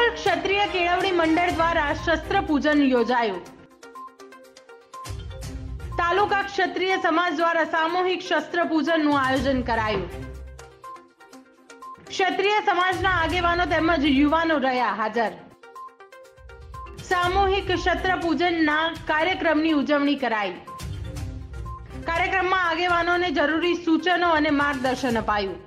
રાપર ક્ષત્રિય કેળવણી મંડળ દ્વારા શસ્ત્ર પૂજન યોજાયું। તાલુકા ક્ષત્રિય સમાજ દ્વારા સામૂહિક શસ્ત્ર પૂજનનું આયોજન કરાયું। ક્ષત્રિય સમાજના આગેવાનો તેમજ યુવાનો રહ્યા હાજર। સામૂહિક શસ્ત્ર પૂજનના કાર્યક્રમની ઉજવણી કરાઈ। કાર્યક્રમમાં આગેવાનોને જરૂરી સૂચનો અને માર્ગદર્શન અપાયું।